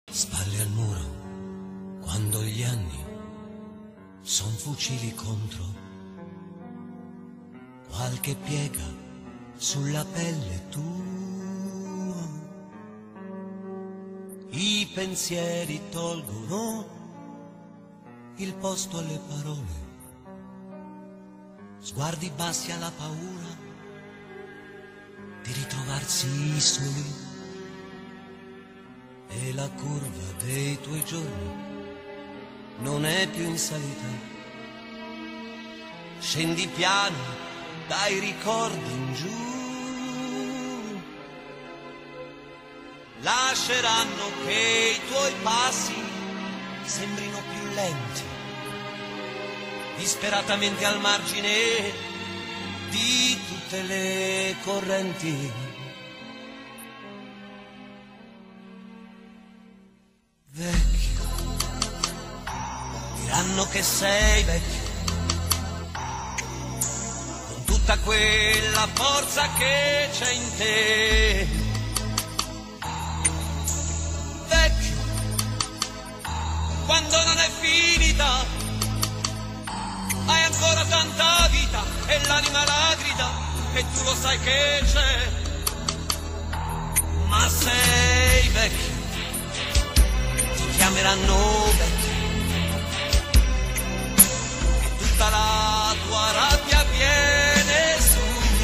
Spalle al muro, quando gli anni son fucili contro, qualche piega sulla pelle tua, i pensieri tolgono il posto alle parole, sguardi bassi alla paura di ritrovarsi soli. E la curva dei tuoi giorni non è più in salita, scendi piano dai ricordi in giù, lasceranno che i tuoi passi sembrino più lenti, disperatamente al margine di tutte le correnti. Vecchio, diranno che sei vecchio, con tutta quella forza che c'è in te. Vecchio, quando non è finita, hai ancora tanta vita e l'anima la grida, e tu lo sai che c'è. Ma sei vecchio, chiameranno vecchio, e tutta la tua rabbia viene su.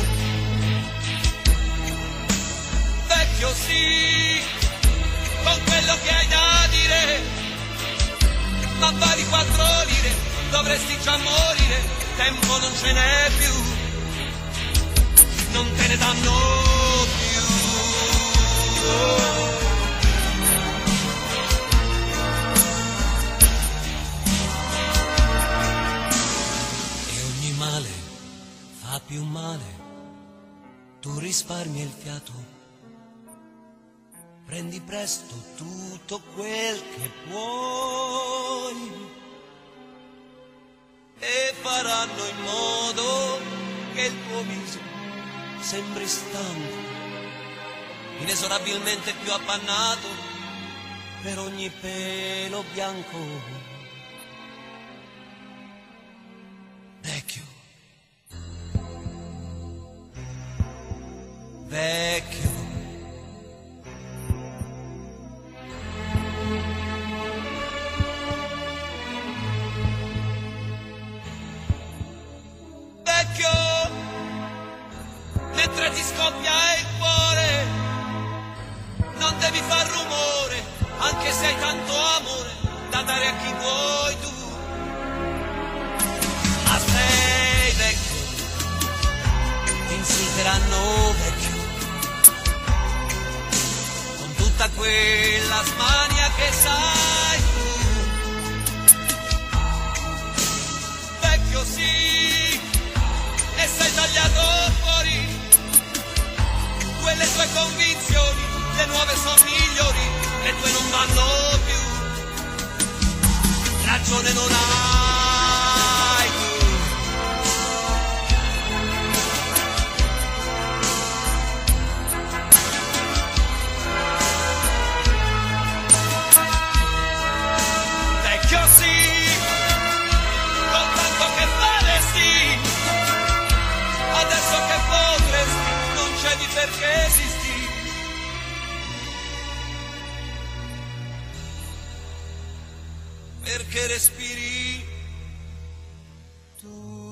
Vecchio sì, con quello che hai da dire, ma vali 4 lire, dovresti già morire, tempo non ce n'è più, non te ne danno più. Fa più male, tu risparmi il fiato, prendi presto tutto quel che puoi e faranno in modo che il tuo viso sembri stanco, inesorabilmente più appannato per ogni pelo bianco. Vecchio, vecchio, vecchio, mentre ti scoppia il cuore, non devi far rumore, anche se hai tanto amore da dare a chi vuoi tu. Ma sei vecchio, ti insulteranno vecchio, tutta quella smania che sai tu. Vecchio sì, e sei tagliato fuori, quelle tue convinzioni, le nuove sono migliori, le tue non vanno più, ragione non hai tu. Sì, con tanto che faresti, adesso che potresti, non cedi perché esisti. Perché respiri tu.